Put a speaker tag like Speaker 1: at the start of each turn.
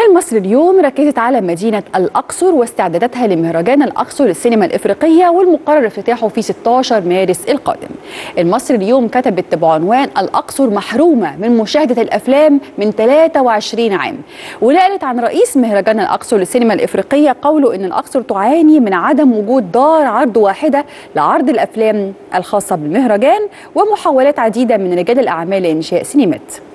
Speaker 1: المصري اليوم ركزت على مدينة الأقصر واستعداداتها لمهرجان الأقصر للسينما الإفريقية والمقرر افتتاحه في 16 مارس القادم. المصري اليوم كتبت بعنوان الأقصر محرومة من مشاهدة الأفلام من 23 عام، ونقلت عن رئيس مهرجان الأقصر للسينما الإفريقية قوله إن الأقصر تعاني من عدم وجود دار عرض واحدة لعرض الأفلام الخاصة بالمهرجان ومحاولات عديدة من رجال الأعمال لإنشاء سينمات.